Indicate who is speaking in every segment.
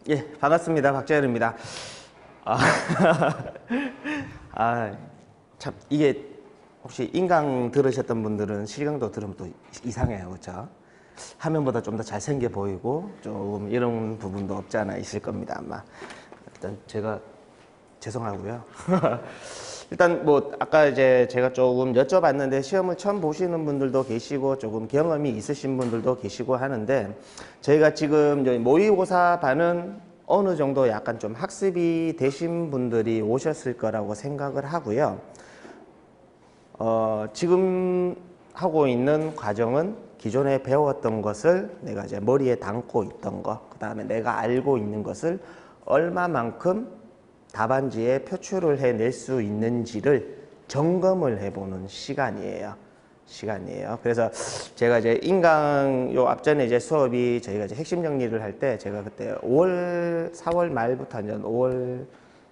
Speaker 1: 예, 반갑습니다. 박재현입니다. 아, 참, 이게 혹시 인강 들으셨던 분들은 실강도 들으면 또 이상해요. 그렇죠? 화면보다 좀 더 잘생겨 보이고 좀 이런 부분도 없지 않아 있을 겁니다. 아마. 일단 제가 죄송하고요. 일단 뭐 아까 이제 제가 조금 여쭤봤는데 시험을 처음 보시는 분들도 계시고 조금 경험이 있으신 분들도 계시고 하는데 저희가 지금 모의고사 반은 어느 정도 약간 좀 학습이 되신 분들이 오셨을 거라고 생각을 하고요. 지금 하고 있는 과정은 기존에 배웠던 것을 내가 이제 머리에 담고 있던 거, 그 다음에 내가 알고 있는 것을 얼마만큼 답안지에 표출을 해낼 수 있는지를 점검을 해보는 시간이에요. 그래서 제가 이제 인강 요 앞전에 이제 수업이 저희가 이제 핵심 정리를 할 때 제가 그때 4월 말부터 이제 5월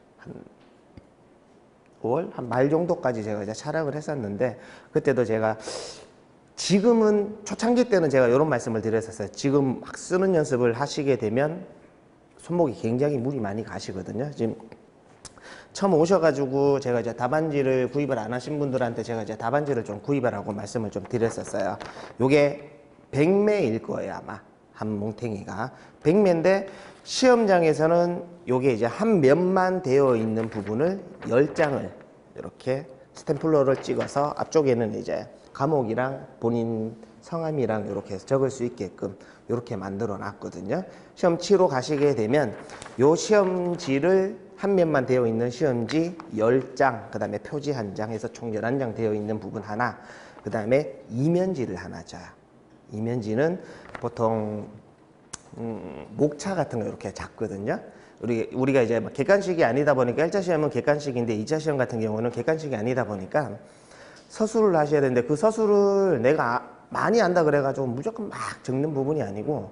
Speaker 1: 한 말 정도까지 제가 이제 촬영을 했었는데 그때도 제가 지금은 초창기 때는 제가 이런 말씀을 드렸었어요. 지금 쓰는 연습을 하시게 되면 손목이 굉장히 무리 많이 가시거든요. 지금 처음 오셔가지고 제가 이제 답안지를 구입을 안 하신 분들한테 제가 이제 답안지를 좀 구입하라고 말씀을 좀 드렸었어요. 요게 100매일 거예요, 아마. 한 뭉탱이가. 100매인데 시험장에서는 요게 이제 한 면만 되어 있는 부분을 10장을 이렇게 스탬플러를 찍어서 앞쪽에는 이제 과목이랑 본인 성함이랑 이렇게 적을 수 있게끔 이렇게 만들어 놨거든요. 시험 치러 가시게 되면 요 시험지를 한 면만 되어 있는 시험지 10장, 그 다음에 표지 한 장 해서 총 11장 되어 있는 부분 하나, 그 다음에 이면지를 하나 줘요. 이면지는 보통 목차 같은 거 이렇게 작거든요. 우리가 이제 객관식이 아니다 보니까 1차 시험은 객관식인데 2차 시험 같은 경우는 객관식이 아니다 보니까 서술을 하셔야 되는데 그 서술을 내가 많이 안다 그래가지고 무조건 막 적는 부분이 아니고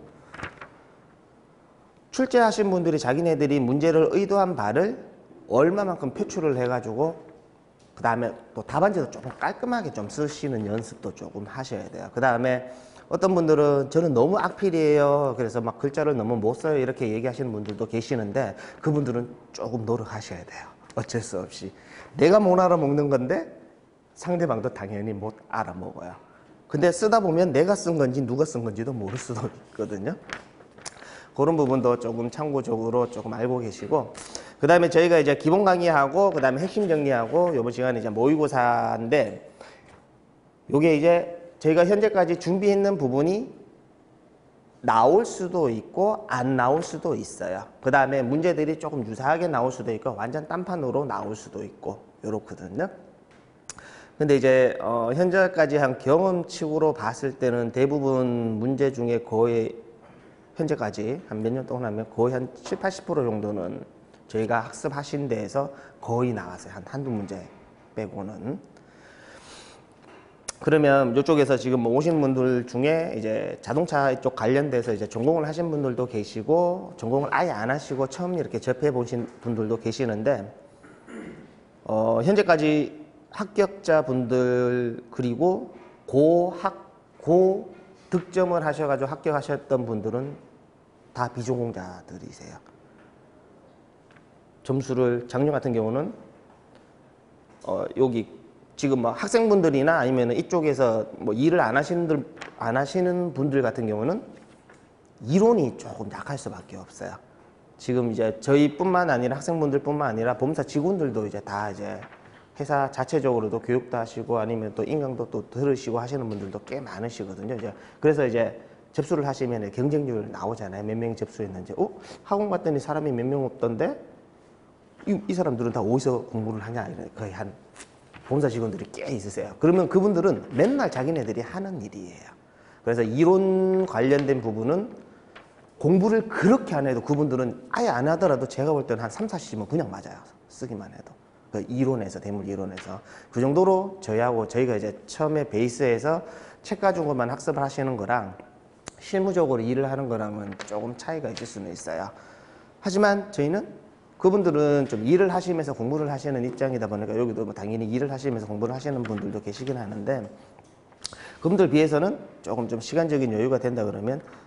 Speaker 1: 출제하신 분들이 자기네들이 문제를 의도한 바를 얼마만큼 표출을 해가지고 그 다음에 또 답안지도 조금 깔끔하게 좀 쓰시는 연습도 조금 하셔야 돼요. 그 다음에 어떤 분들은 저는 너무 악필이에요. 그래서 막 글자를 너무 못 써요. 이렇게 얘기하시는 분들도 계시는데 그분들은 조금 노력하셔야 돼요. 어쩔 수 없이. 내가 못 알아먹는 건데 상대방도 당연히 못 알아먹어요. 근데 쓰다 보면 내가 쓴 건지 누가 쓴 건지도 모를 수도 있거든요. 그런 부분도 조금 참고적으로 조금 알고 계시고, 그 다음에 저희가 이제 기본 강의하고, 그 다음에 핵심 정리하고, 요번 시간에 이제 모의고사인데, 요게 이제 저희가 현재까지 준비했는 부분이 나올 수도 있고, 안 나올 수도 있어요. 그 다음에 문제들이 조금 유사하게 나올 수도 있고, 완전 딴판으로 나올 수도 있고, 요렇거든요. 근데 이제, 현재까지 한 경험치로 봤을 때는 대부분 문제 중에 거의 현재까지 한 몇 년 동안 하면 거의 한 7, 80% 정도는 저희가 학습하신 데에서 거의 나왔어요. 한두 문제 빼고는. 그러면 이쪽에서 지금 뭐 오신 분들 중에 이제 자동차 쪽 관련돼서 이제 전공을 하신 분들도 계시고 전공을 아예 안 하시고 처음 이렇게 접해 보신 분들도 계시는데 현재까지 합격자 분들 그리고 고 득점을 하셔가지고 합격하셨던 분들은 다 비전공자들이세요. 점수를 작년 같은 경우는 여기 지금 뭐 학생분들이나 아니면 이쪽에서 뭐 일을 안 하시는 분들 같은 경우는 이론이 조금 약할 수밖에 없어요. 지금 이제 저희뿐만 아니라 학생분들뿐만 아니라 본사 직원들도 이제 다 이제 회사 자체적으로도 교육도 하시고 아니면 또 인강도 또 들으시고 하시는 분들도 꽤 많으시거든요. 이제 그래서 이제 접수를 하시면 경쟁률 나오잖아요. 몇 명이 접수했는지. 학원 갔더니 사람이 몇 명 없던데? 이 사람들은 다 어디서 공부를 하냐? 거의 한 본사 직원들이 꽤 있으세요. 그러면 그분들은 맨날 자기네들이 하는 일이에요. 그래서 이론 관련된 부분은 공부를 그렇게 안 해도 그분들은 아예 안 하더라도 제가 볼 때는 한 3, 40이면 그냥 맞아요. 쓰기만 해도. 그 이론에서, 대물 이론에서. 그 정도로 저희가 이제 처음에 베이스에서 책 가지고만 학습을 하시는 거랑 실무적으로 일을 하는 거랑은 조금 차이가 있을 수는 있어요. 하지만 저희는 그분들은 좀 일을 하시면서 공부를 하시는 입장이다 보니까 여기도 뭐 당연히 일을 하시면서 공부를 하시는 분들도 계시긴 하는데 그분들 비해서는 조금 좀 시간적인 여유가 된다 그러면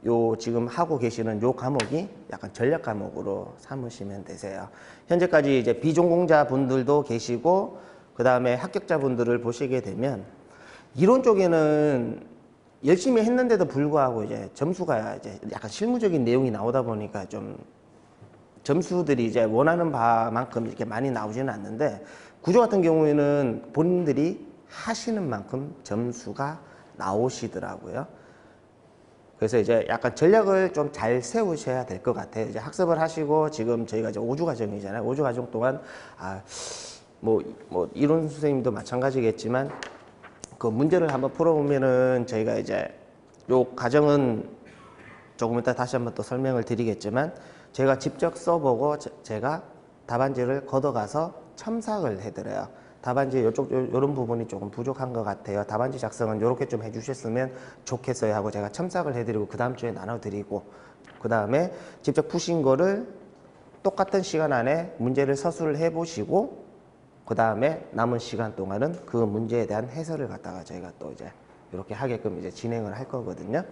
Speaker 1: 요 지금 하고 계시는 요 과목이 약간 전략 과목으로 삼으시면 되세요. 현재까지 이제 비전공자 분들도 계시고 그 다음에 합격자 분들을 보시게 되면 이론 쪽에는 열심히 했는데도 불구하고 이제 점수가 이제 약간 실무적인 내용이 나오다 보니까 좀 점수들이 이제 원하는 바만큼 이렇게 많이 나오지는 않는데 구조 같은 경우에는 본인들이 하시는 만큼 점수가 나오시더라고요. 그래서 이제 약간 전략을 좀 잘 세우셔야 될 것 같아요. 이제 학습을 하시고 지금 저희가 이제 5주 과정이잖아요. 5주 과정 동안 뭐 이론 선생님도 마찬가지겠지만 그 문제를 한번 풀어보면은 저희가 이제 요 과정은 조금 이따 다시 한번 또 설명을 드리겠지만 제가 직접 써보고 제가 답안지를 걷어가서 첨삭을 해드려요. 답안지 요런 부분이 조금 부족한 것 같아요. 답안지 작성은 요렇게 좀 해주셨으면 좋겠어요 하고 제가 첨삭을 해드리고 그 다음 주에 나눠드리고 그 다음에 직접 푸신 거를 똑같은 시간 안에 문제를 서술을 해보시고 그 다음에 남은 시간 동안은 그 문제에 대한 해설을 갖다가 저희가 또 이제 이렇게 하게끔 이제 진행을 할 거거든요.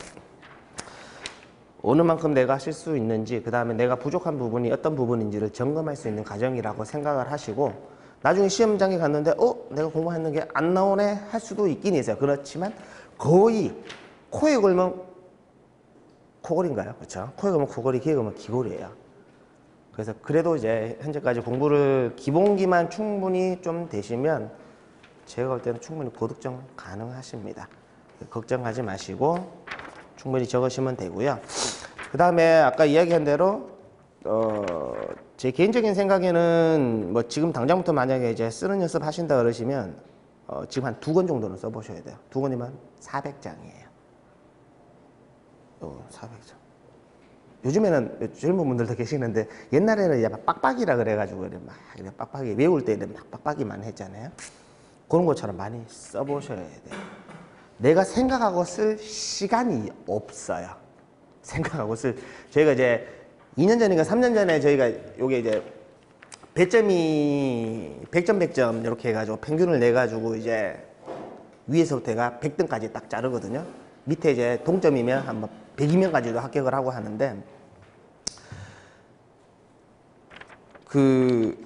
Speaker 1: 어느 만큼 내가 할 수 있는지 그 다음에 내가 부족한 부분이 어떤 부분인지를 점검할 수 있는 과정이라고 생각을 하시고 나중에 시험장에 갔는데 내가 공부했는 게 안 나오네 할 수도 있긴 있어요. 그렇지만 거의 코에 걸면 코골인가요? 그렇죠? 코에 걸면 코골이, 귀에 걸면 귀골이에요. 그래서 그래도 이제 현재까지 공부를 기본기만 충분히 좀 되시면 제가 볼 때는 충분히 고득점 가능하십니다. 걱정하지 마시고 충분히 적으시면 되고요. 그 다음에 아까 이야기한 대로 제 개인적인 생각에는 뭐 지금 당장부터 만약에 이제 쓰는 연습 하신다 그러시면 지금 한 2권 정도는 써보셔야 돼요. 2권이면 400장이에요. 400장. 요즘에는 젊은 분들도 계시는데 옛날에는 이제 막 빡빡이라 그래가지고 막 빡빡이 외울 때는 막 빡빡이만 했잖아요. 그런 것처럼 많이 써보셔야 돼요. 내가 생각하고 쓸 시간이 없어요. 생각하고 저희가 이제 2년 전인가 3년 전에 저희가 요게 이제 배점이 100점 100점 이렇게 해가지고 평균을 내가지고 이제 위에서부터 가 100등까지 딱 자르거든요. 밑에 이제 동점이면 한 100이면까지도 합격을 하고 하는데 그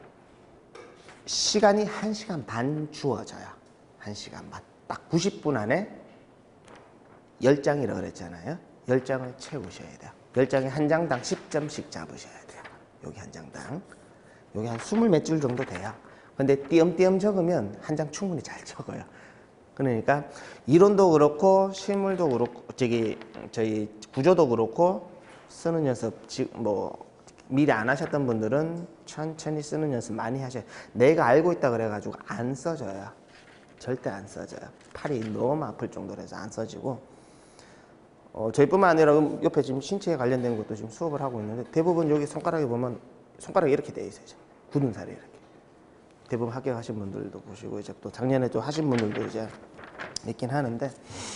Speaker 1: 시간이 1시간 반 주어져요. 1시간 반. 딱 90분 안에 10장이라고 그랬잖아요. 10장을 채우셔야 돼요. 10장에 한 장당 10점씩 잡으셔야 돼요. 여기 한 장당. 여기 한 20 몇 줄 정도 돼요. 근데 띄엄띄엄 적으면 한 장 충분히 잘 적어요. 그러니까 이론도 그렇고 실물도 그렇고 저희 구조도 그렇고 쓰는 연습 뭐 미리 안 하셨던 분들은 천천히 쓰는 연습 많이 하셔야 돼요. 내가 알고 있다 그래가지고 안 써져요. 절대 안 써져요. 팔이 너무 아플 정도로 해서 안 써지고 저희뿐만 아니라 옆에 지금 신체에 관련된 것도 지금 수업을 하고 있는데 대부분 여기 손가락에 보면 손가락이 이렇게 돼 있어요. 굳은 살이 이렇게. 대부분 합격하신 분들도 보시고 이제 또 작년에 또 하신 분들도 이제 있긴 하는데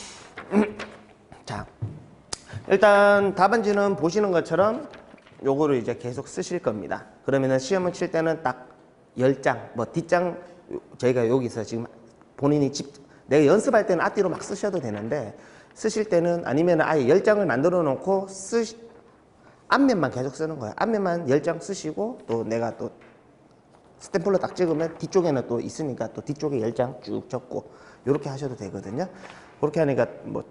Speaker 1: 자 일단 답안지는 보시는 것처럼 요거를 이제 계속 쓰실 겁니다. 그러면은 시험을 칠 때는 딱 10장 뭐 뒷장 저희가 여기서 지금 본인이 내가 연습할 때는 앞뒤로 막 쓰셔도 되는데 쓰실 때는 아니면 아예 10장을 만들어 놓고 앞면만 계속 쓰는 거예요. 앞면만 10장 쓰시고 또 내가 또 스탬플로 딱 찍으면 뒤쪽에는 또 있으니까 또 뒤쪽에 10장 쭉 적고 이렇게 하셔도 되거든요. 그렇게 하니까 뭐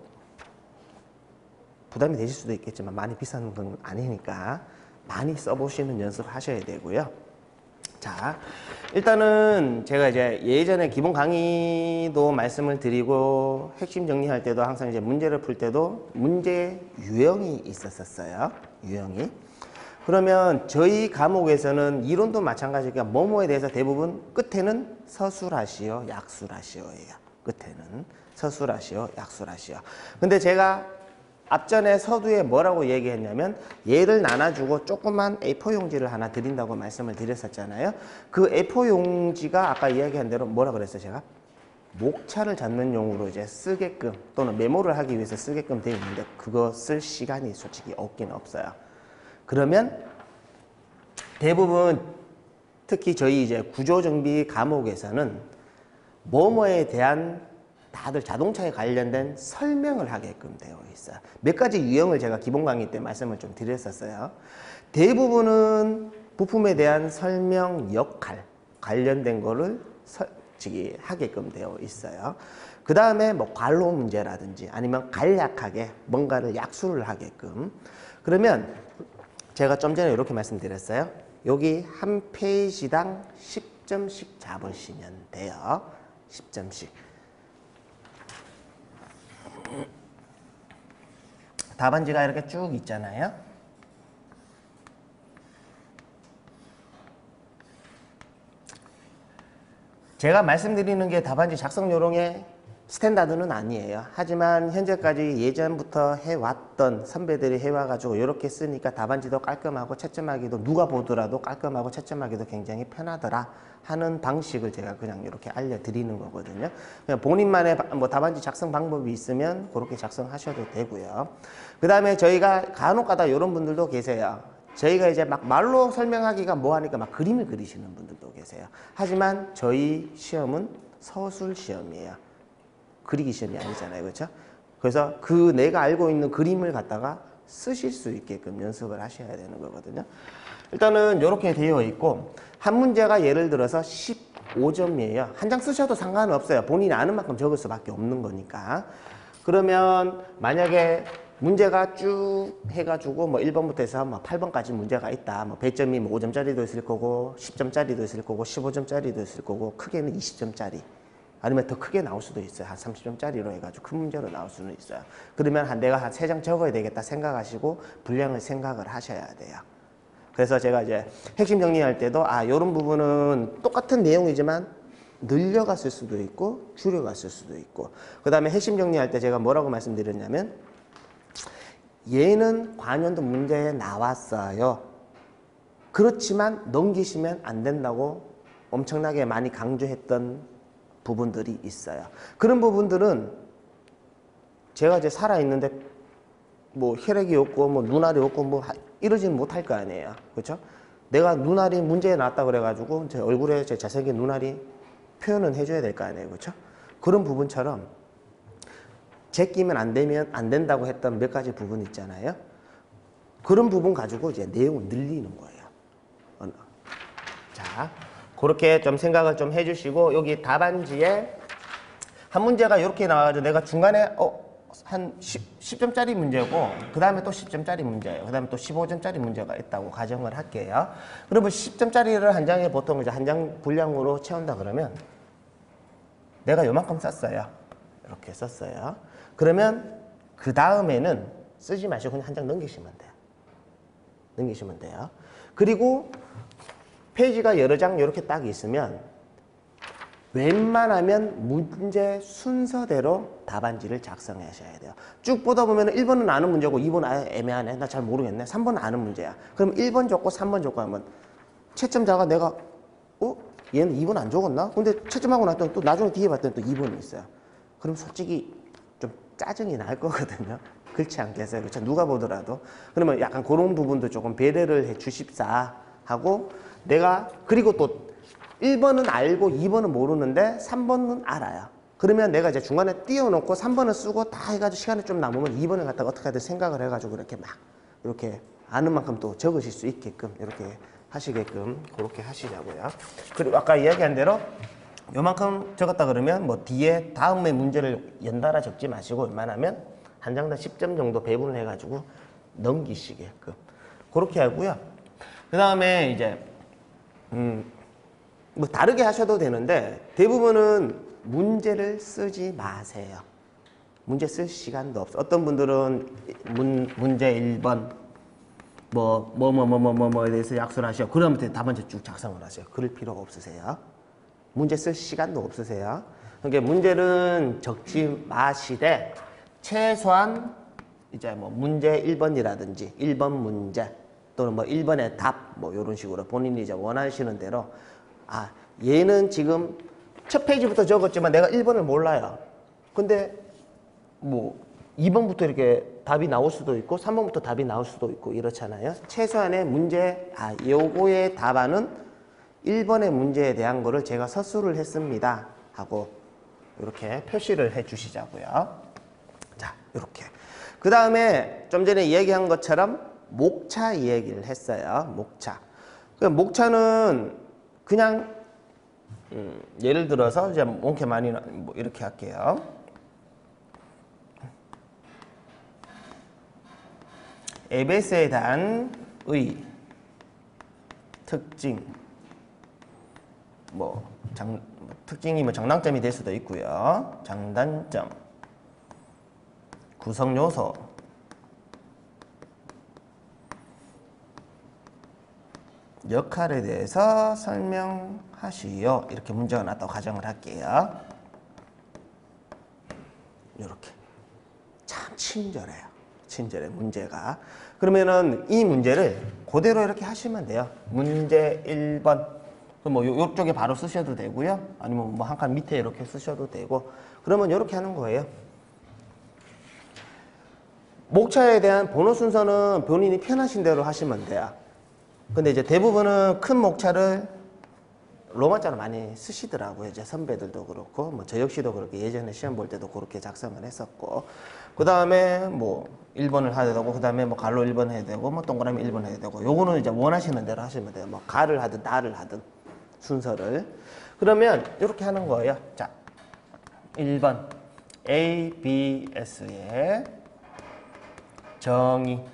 Speaker 1: 부담이 되실 수도 있겠지만 많이 비싼 건 아니니까 많이 써보시는 연습 하셔야 되고요. 자, 일단은 제가 이제 예전에 기본 강의도 말씀을 드리고 핵심 정리할 때도 항상 이제 문제를 풀 때도 문제 유형이 있었어요. 유형이. 그러면 저희 과목에서는 이론도 마찬가지니까 뭐뭐에 대해서 대부분 끝에는 서술하시오, 약술하시오예요. 끝에는 서술하시오, 약술하시오. 근데 제가 앞전에 서두에 뭐라고 얘기했냐면 얘를 나눠주고 조그만 A4 용지를 하나 드린다고 말씀을 드렸었잖아요. 그 A4 용지가 아까 이야기한 대로 뭐라 그랬어요 제가? 목차를 잡는 용으로 이제 쓰게끔 또는 메모를 하기 위해서 쓰게끔 되어 있는데 그거 쓸 시간이 솔직히 없긴 없어요. 그러면 대부분 특히 저희 이제 구조정비 과목에서는 뭐뭐에 대한 다들 자동차에 관련된 설명을 하게끔 되어 있어요. 몇 가지 유형을 제가 기본 강의 때 말씀을 좀 드렸었어요. 대부분은 부품에 대한 설명 역할 관련된 거를 하게끔 되어 있어요. 그 다음에 뭐 관로 문제라든지 아니면 간략하게 뭔가를 약수를 하게끔. 그러면 제가 좀 전에 이렇게 말씀드렸어요. 여기 한 페이지당 10점씩 잡으시면 돼요. 10점씩. 답안지가 이렇게 쭉 있잖아요. 제가 말씀드리는 게 답안지 작성 요령의 스탠다드는 아니에요. 하지만 현재까지 예전부터 해왔던 선배들이 해와가지고 이렇게 쓰니까 답안지도 깔끔하고 채점하기도 누가 보더라도 깔끔하고 채점하기도 굉장히 편하더라 하는 방식을 제가 그냥 이렇게 알려드리는 거거든요. 그냥 본인만의 뭐 답안지 작성 방법이 있으면 그렇게 작성하셔도 되고요. 그 다음에 저희가 간혹가다 이런 분들도 계세요. 저희가 이제 막 말로 설명하기가 뭐하니까 막 그림을 그리시는 분들도 계세요. 하지만 저희 시험은 서술 시험이에요. 그리기 시험이 아니잖아요. 그렇죠? 그래서 그 내가 알고 있는 그림을 갖다가 쓰실 수 있게끔 연습을 하셔야 되는 거거든요. 일단은 이렇게 되어 있고 한 문제가 예를 들어서 15점이에요. 한 장 쓰셔도 상관없어요. 본인이 아는 만큼 적을 수밖에 없는 거니까. 그러면 만약에 문제가 쭉 해가지고 뭐 1번부터 해서 뭐 8번까지 문제가 있다. 뭐 배점이 뭐 5점짜리도 있을 거고 10점짜리도 있을 거고 15점짜리도 있을 거고 크게는 20점짜리. 아니면 더 크게 나올 수도 있어요. 한 30점짜리로 해가지고 큰 문제로 나올 수는 있어요. 그러면 내가 한 3장 적어야 되겠다 생각하시고 분량을 생각을 하셔야 돼요. 그래서 제가 이제 핵심 정리할 때도 이런 부분은 똑같은 내용이지만 늘려갔을 수도 있고 줄여갔을 수도 있고 그 다음에 핵심 정리할 때 제가 뭐라고 말씀드렸냐면 얘는 관연도 문제에 나왔어요. 그렇지만 넘기시면 안 된다고 엄청나게 많이 강조했던 부분들이 있어요. 그런 부분들은 제가 이제 살아있는데 뭐 혈액이 없고 뭐 눈알이 없고 뭐 이러지는 못할 거 아니에요. 그렇죠? 내가 눈알이 문제에 났다 그래가지고 제 얼굴에 제 잘생긴 눈알이 표현은 해줘야 될 거 아니에요. 그렇죠? 그런 부분처럼 제끼면 안 된다고 했던 몇 가지 부분 있잖아요. 그런 부분 가지고 이제 내용을 늘리는 거예요. 자, 그렇게 좀 생각을 좀 해주시고 여기 답안지에 한 문제가 이렇게 나와가지고 내가 중간에 한 10점짜리 문제고 그 다음에 또 10점짜리 문제예요. 그 다음에 또 15점짜리 문제가 있다고 가정을 할게요. 그러면 10점짜리를 한 장에 보통 이제 한 장 분량으로 채운다 그러면 내가 요만큼 썼어요. 이렇게 썼어요. 그러면 그 다음에는 쓰지 마시고 그냥 한 장 넘기시면 돼요. 넘기시면 돼요. 그리고 페이지가 여러 장 이렇게 딱 있으면 웬만하면 문제 순서대로 답안지를 작성하셔야 돼요. 쭉 보다 보면 1번은 아는 문제고 2번 애매하네. 나 잘 모르겠네. 3번은 아는 문제야. 그럼 1번 적고 3번 적고 하면 채점자가 내가 얘는 2번 안 적었나? 근데 채점하고 났더니 또 나중에 뒤에 봤더니 또 2번이 있어요. 그럼 솔직히 좀 짜증이 날 거거든요. 그렇지 않겠어요? 그렇죠? 누가 보더라도. 그러면 약간 그런 부분도 조금 배려를 해 주십사 하고 내가 그리고 또 1번은 알고 2번은 모르는데 3번은 알아요. 그러면 내가 이제 중간에 띄워놓고 3번을 쓰고 다 해가지고 시간이 좀 남으면 2번을 갖다가 어떻게 하든 생각을 해가지고 이렇게 막 이렇게 아는 만큼 또 적으실 수 있게끔 이렇게 하시게끔 그렇게 하시자고요. 그리고 아까 이야기한 대로 요만큼 적었다 그러면 뭐 뒤에 다음에 문제를 연달아 적지 마시고 웬만하면 한 장당 10점 정도 배분을 해가지고 넘기시게끔 그렇게 하고요. 그 다음에 이제 뭐 다르게 하셔도 되는데 대부분은 문제를 쓰지 마세요. 문제 쓸 시간도 없어. 어떤 분들은 문제 1번 뭐에 대해서 약속을 하셔. 그러면 답안지 쭉 작성을 하세요. 그럴 필요가 없으세요. 문제 쓸 시간도 없으세요. 그러니까 문제는 적지 마시되 최소한 이제 뭐 문제 1번이라든지 1번 문제 또는 뭐 1번의 답 뭐 이런 식으로 본인이 이제 원하시는 대로 얘는 지금 첫 페이지부터 적었지만 내가 1번을 몰라요. 근데 뭐 2번부터 이렇게 답이 나올 수도 있고 3번부터 답이 나올 수도 있고 이렇잖아요. 최소한의 문제 요거의 답안은 1번의 문제에 대한 거를 제가 서술을 했습니다 하고 이렇게 표시를 해 주시자고요. 자, 이렇게. 그 다음에 좀 전에 이야기한 것처럼 목차 이야기를 했어요. 목차. 그 목차는 그냥 예를 들어서 이제 몽케 많이 뭐 이렇게 할게요. ABS에 대한 의 특징, 특징이 장단점이 될 수도 있고요. 장단점, 구성 요소, 역할에 대해서 설명하시오. 이렇게 문제가 났다고 가정을 할게요. 이렇게 참 친절해요. 친절해 문제가. 그러면은 이 문제를 그대로 이렇게 하시면 돼요. 문제 1번. 뭐 요쪽에 바로 쓰셔도 되고요. 아니면 뭐 한 칸 밑에 이렇게 쓰셔도 되고. 그러면 이렇게 하는 거예요. 목차에 대한 번호 순서는 본인이 편하신 대로 하시면 돼요. 근데 이제 대부분은 큰 목차를 로마자로 많이 쓰시더라고요. 이제 선배들도 그렇고, 뭐 저 역시도 그렇게 예전에 시험 볼 때도 그렇게 작성을 했었고, 그 다음에 뭐 1번을 해야 되고, 그 다음에 뭐 갈로 1번 해야 되고, 뭐 동그라미 1번 해야 되고, 요거는 이제 원하시는 대로 하시면 돼요. 뭐 가를 하든 나를 하든 순서를. 그러면 이렇게 하는 거예요. 자, 1번 ABS의 정의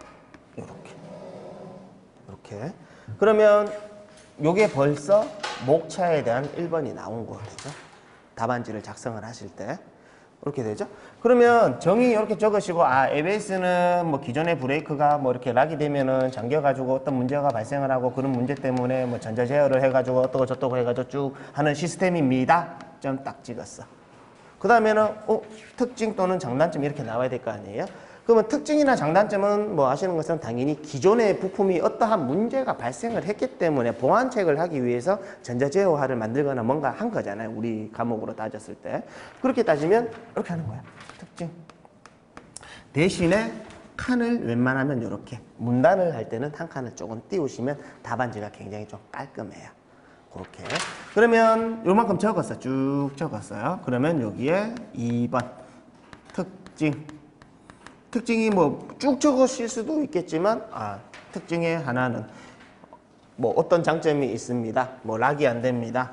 Speaker 1: 이렇게. 그러면 요게 벌써 목차에 대한 1번이 나온 거죠. 답안지를 작성을 하실 때 이렇게 되죠. 그러면 정의 이렇게 적으시고, ABS는 뭐 기존의 브레이크가 뭐 이렇게 락이 되면은 잠겨가지고 어떤 문제가 발생을 하고, 그런 문제 때문에 뭐 전자 제어를 해가지고 어떠고 저떠고 해가지고 쭉 하는 시스템입니다. 좀 딱 찍었어. 그 다음에는 특징 또는 장단점 이렇게 나와야 될 거 아니에요. 그러면 특징이나 장단점은 뭐 아시는 것은 당연히 기존의 부품이 어떠한 문제가 발생을 했기 때문에 보완책을 하기 위해서 전자제어화를 만들거나 뭔가 한 거잖아요. 우리 과목으로 따졌을 때. 그렇게 따지면 이렇게 하는 거야. 특징. 대신에 칸을 웬만하면 이렇게 문단을 할 때는 한 칸을 조금 띄우시면 답안지가 굉장히 좀 깔끔해요. 그렇게. 그러면 요만큼 적었어. 쭉 적었어요. 그러면 여기에 2번 특징. 특징이 뭐 쭉 적으실 수도 있겠지만, 특징의 하나는 뭐 어떤 장점이 있습니다. 뭐 락이 안 됩니다.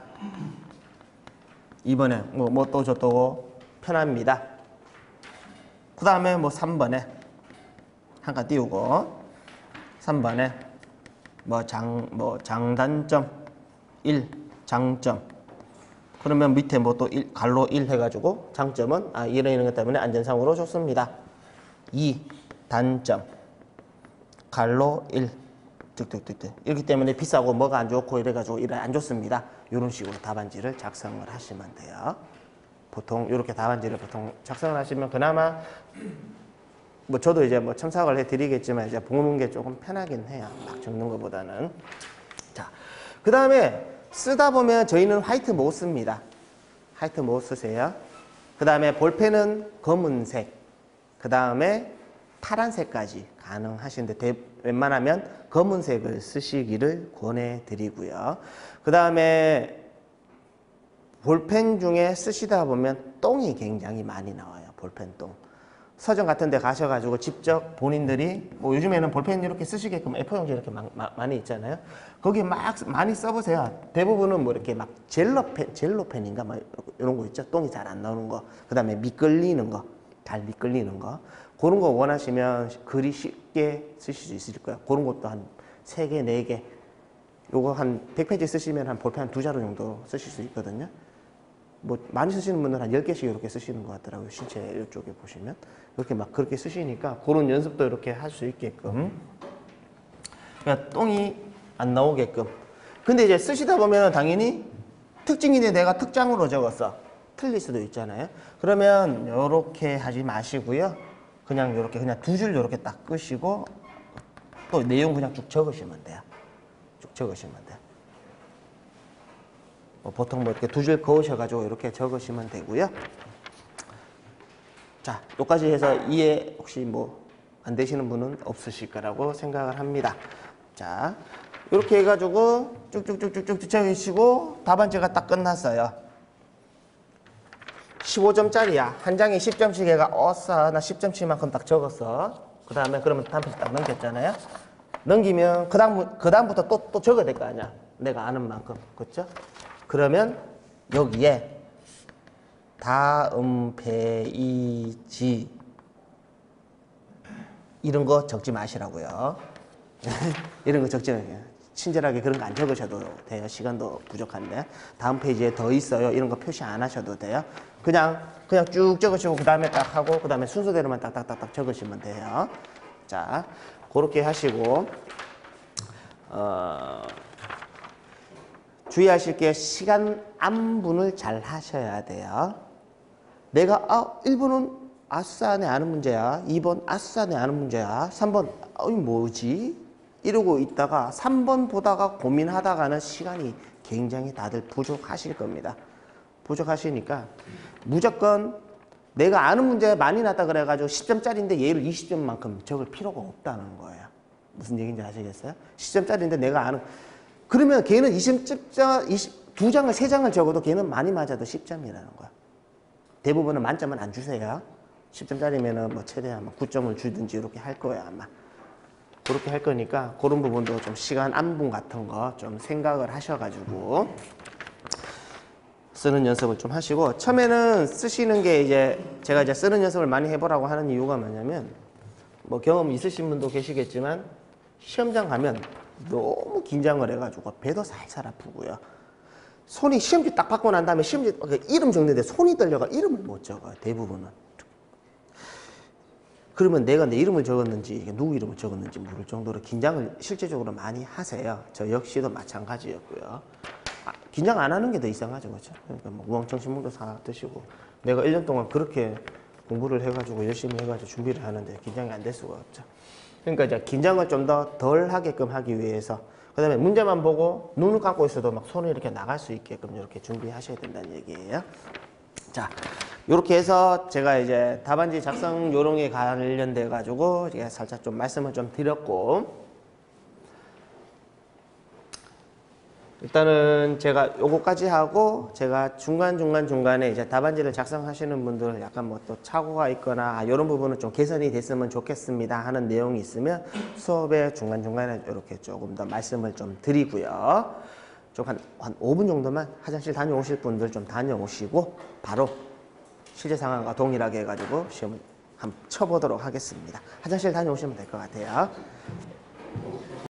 Speaker 1: 이번에 뭐 또 저또 편합니다. 그 다음에 뭐 3번에 한 칸 띄우고, 3번에 뭐 장단점 1, 장점. 그러면 밑에 뭐 또 갈로 1 해가지고 장점은 이런 것 때문에 안전상으로 좋습니다. 2. 단점 갈로 1 득득득득 이렇기 때문에 비싸고 뭐가 안 좋고 이래가지고 이래 안 좋습니다. 이런 식으로 답안지를 작성을 하시면 돼요. 보통 이렇게 답안지를 보통 작성을 하시면 그나마 뭐 저도 이제 뭐 첨삭을 해드리겠지만 이제 보는 게 조금 편하긴 해요. 막 적는 것보다는. 자, 그 다음에 쓰다 보면 저희는 화이트 못 씁니다. 화이트 못 쓰세요. 그 다음에 볼펜은 검은색. 그 다음에 파란색까지 가능하신데 웬만하면 검은색을 쓰시기를 권해드리고요. 그 다음에 볼펜 중에 쓰시다 보면 똥이 굉장히 많이 나와요. 볼펜 똥. 서점 같은 데 가셔가지고 직접 본인들이 뭐 요즘에는 볼펜 이렇게 쓰시게끔 A4용지 이렇게 많이 있잖아요. 거기 막 많이 써보세요. 대부분은 뭐 이렇게 막 젤로펜인가 막 이런 거 있죠. 똥이 잘 안 나오는 거. 그 다음에 미끌리는 거. 잘 미끌리는 거. 그런 거 원하시면 글이 쉽게 쓰실 수 있을 거예요. 그런 것도 한 3개, 4개. 요거 한 100페이지 쓰시면 한 볼펜 한 2자루 정도 쓰실 수 있거든요. 뭐 많이 쓰시는 분들은 한 10개씩 이렇게 쓰시는 것 같더라고요. 신체 이쪽에 보시면. 이렇게 막 그렇게 쓰시니까 그런 연습도 이렇게 할 수 있게끔. 그러니까 똥이 안 나오게끔. 근데 이제 쓰시다 보면 당연히 특징인데 내가 특장으로 적었어. 틀릴 수도 있잖아요. 그러면 이렇게 하지 마시고요. 그냥 이렇게 그냥 2줄 이렇게 딱 끄시고 또 내용 그냥 쭉 적으시면 돼요. 쭉 적으시면 돼요. 보통 뭐 이렇게 2줄 그으셔가지고 이렇게 적으시면 되고요. 자, 여기까지 해서 이해 혹시 뭐 안 되시는 분은 없으실 거라고 생각을 합니다. 자, 이렇게 해가지고 쭉쭉쭉쭉쭉 적으시고 답안지가 딱 끝났어요. 15점짜리야. 한 장에 10점씩 해가 어싸 나 10점씩만큼 딱 적었어. 그 다음에 그러면 다음 페이지 딱 넘겼잖아요. 넘기면 그 다음부터 또 적어야 될 거 아니야. 내가 아는 만큼. 그렇죠? 그러면 여기에 다음 페이지 이런 거 적지 마시라고요. 이런 거 적지 마세요. 친절하게 그런 거 안 적으셔도 돼요. 시간도 부족한데. 다음 페이지에 더 있어요. 이런 거 표시 안 하셔도 돼요. 그냥 쭉 적으시고 그 다음에 딱 하고 그 다음에 순서대로만 딱딱딱딱 적으시면 돼요. 자, 그렇게 하시고 주의하실 게 시간 안분을 잘 하셔야 돼요. 내가 1번은 아싸 내 아는 문제야. 2번 아싸 내 아는 문제야. 3번 뭐지? 이러고 있다가 3번 보다가 고민하다가는 시간이 굉장히 다들 부족하실 겁니다. 부족하시니까 무조건 내가 아는 문제 많이 났다 그래가지고 10점짜리인데 얘를 20점만큼 적을 필요가 없다는 거예요. 무슨 얘기인지 아시겠어요? 10점짜리인데 내가 아는 그러면 걔는 2장을 3장을 적어도 걔는 많이 맞아도 10점이라는 거야. 대부분은 만점은 안 주세요. 10점짜리면은 뭐 최대한 9점을 주든지 이렇게 할 거예요, 아마. 그렇게 할 거니까 그런 부분도 좀 시간 안분 같은 거 좀 생각을 하셔가지고 쓰는 연습을 좀 하시고 처음에는 쓰시는 게 이제 제가 이제 쓰는 연습을 많이 해보라고 하는 이유가 뭐냐면 뭐 경험 있으신 분도 계시겠지만 시험장 가면 너무 긴장을 해가지고 배도 살살 아프고요. 손이 시험지 딱 받고 난 다음에 시험지 이름 적는데 손이 떨려가 이름을 못 적어요. 대부분은. 그러면 내가 내 이름을 적었는지 누구 이름을 적었는지 모를 정도로 긴장을 실제적으로 많이 하세요. 저 역시도 마찬가지였고요. 긴장 안 하는 게 더 이상하죠. 그렇죠? 그러니까 뭐 우왕청심문도 사 드시고 내가 1년 동안 그렇게 공부를 해가지고 열심히 해가지고 준비를 하는데 긴장이 안 될 수가 없죠. 그러니까 이제 긴장을 좀 더 덜 하게끔 하기 위해서 그 다음에 문제만 보고 눈을 감고 있어도 막 손이 이렇게 나갈 수 있게끔 이렇게 준비하셔야 된다는 얘기예요. 자, 이렇게 해서 제가 이제 답안지 작성 요령에 관련돼 가지고 제가 살짝 좀 말씀을 좀 드렸고 일단은 제가 요거까지 하고 제가 중간에 이제 답안지를 작성하시는 분들 약간 뭐 또 착오가 있거나 이런 부분은 좀 개선이 됐으면 좋겠습니다 하는 내용이 있으면 수업의 중간에 이렇게 조금 더 말씀을 좀 드리고요. 좀 한 5분 정도만 화장실 다녀오실 분들 좀 다녀오시고 바로 실제 상황과 동일하게 해가지고 시험을 한번 쳐보도록 하겠습니다. 화장실 다녀오시면 될 것 같아요.